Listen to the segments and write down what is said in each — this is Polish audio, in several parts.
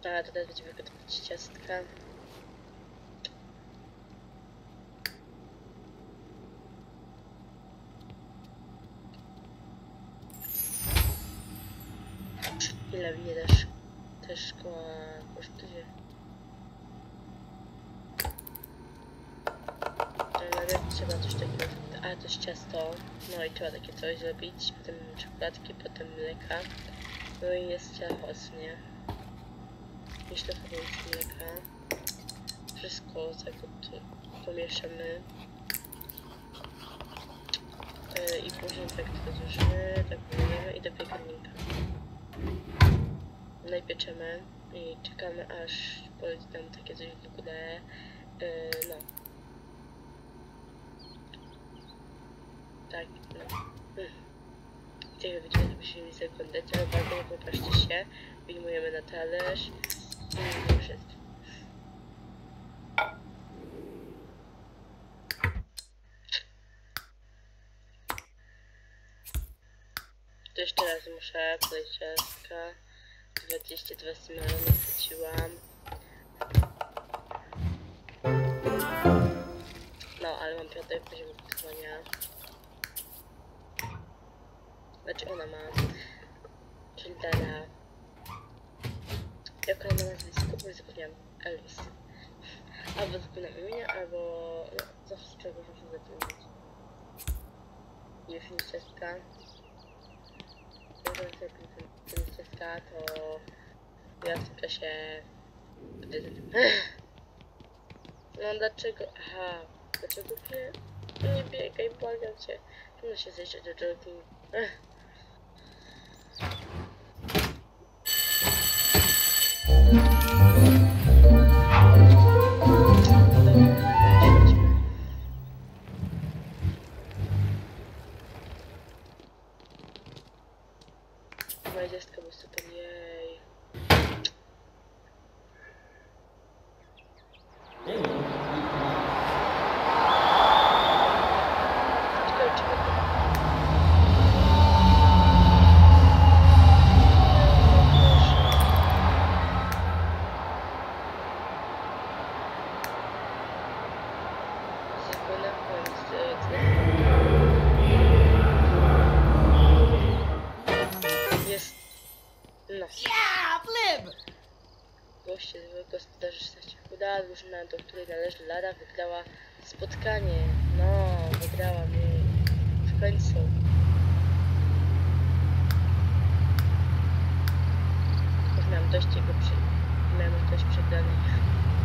A teraz będziemy gotować ciastka. Ile mnie też szkoła kosztuje? Trzeba coś takiego, a to jest ciasto, no i trzeba takie coś zrobić, potem czekoladki, potem mleka, no i jest ciasto, nie? Myślę, że jest mleka, wszystko tego pomieszamy i później tak to złożymy, tak wyjmiemy i do piekarnika. No i pieczemy i czekamy aż poleci nam takie coś w ogóle, no. Tak, no. Ciekawe widzimy, żebyśmy nie zaglądać, ale bardzo nie popatrzcie się. Wyjmujemy na talerz i już jest. To jeszcze raz muszę podać ciastka. 22 smalone wrzuciłam. No, ale mam piątek poziom gotowania. Znaczy ona ma. Czyli Dara. Jak ona ma nazwisko, bo zapomniałam. Elvis. Albo zapomniałam imienia, albo... No, zawsze czegoś muszę zapomnieć. Jeśli ciastka. Jeżeli ten ciastka, to... Ja w tym czasie... No dlaczego? Aha. Dlaczego nie biegaj, błagam cię. Trudno się zejść do jogging. Moja dziecka była super, jej. Jest. No. Goście złego gospodarza się uda, drużyna, do której należy Lara, wygrała spotkanie. No, wygrała mnie. W końcu. Już miałam dość jego miałam dość przegranych.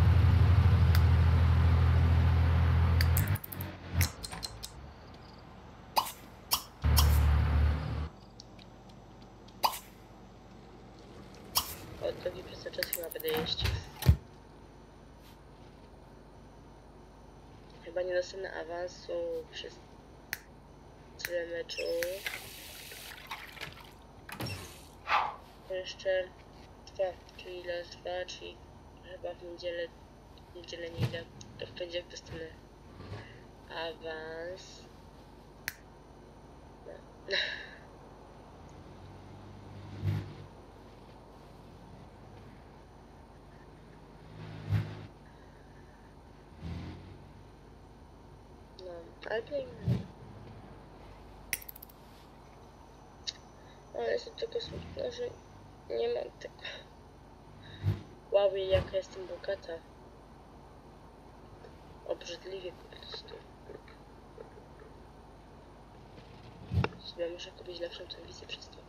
Od drogi przez ten czas chyba będę jeść. Chyba nie dostanę awansu przez tyle meczu. Jeszcze 2, czyli raz 2, czyli chyba w niedzielę nie idę. To w poniedziałek dostanę awans. No. Ale pięknie. Ale jest tylko smutno, że nie mam tego. Wow, jaka jestem bogata. Obrzydliwie po prostu. Sobie muszę kupić lepszą telewizję przez to.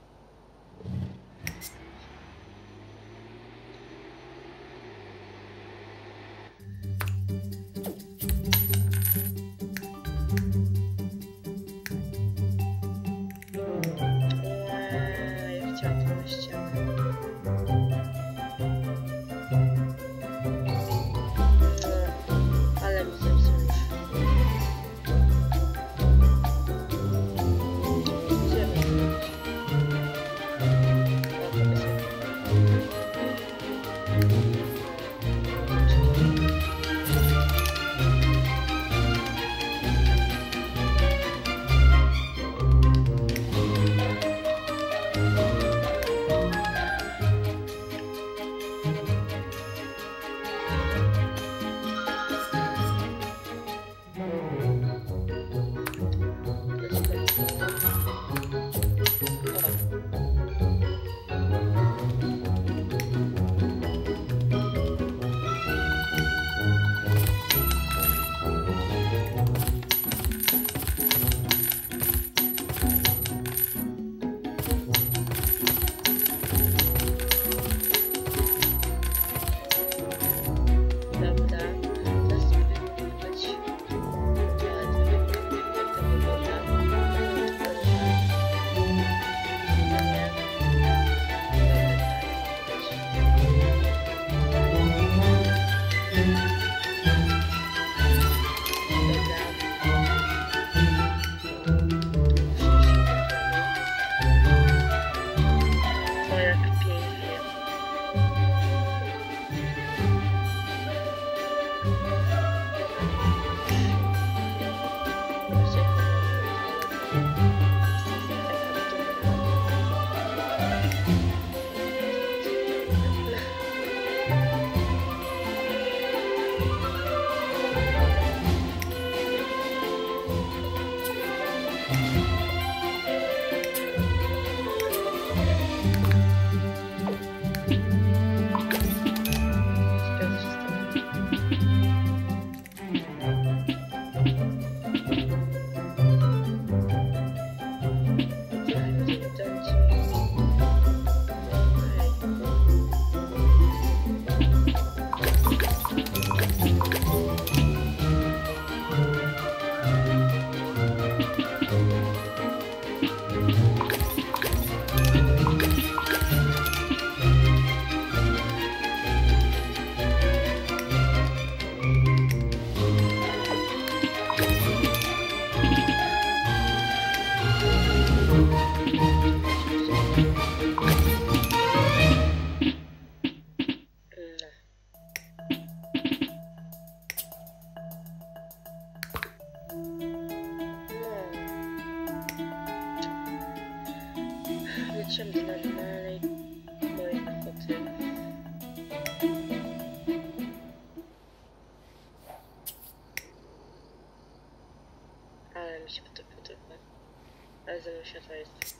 co jest.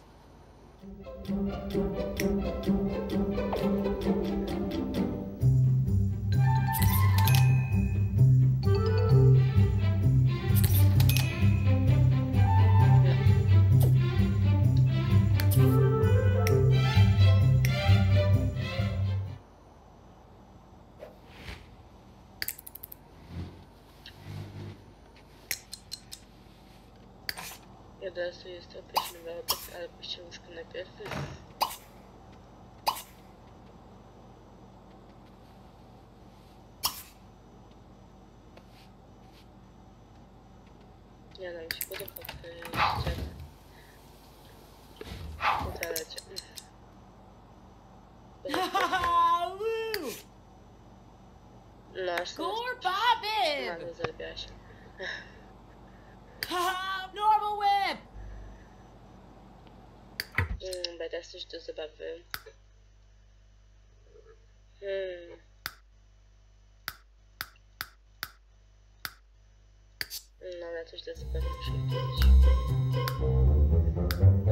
I od razu jest opieść nowy obiekt, ale puśćcie łóżko najpierw. Nie no, mi się podoba ścian. W toalecie. No aż Gore Bobbin! no, zalebiała się. Normal whip! Bo teraz coś do zabawy. No ale coś do zabawy muszę powiedzieć.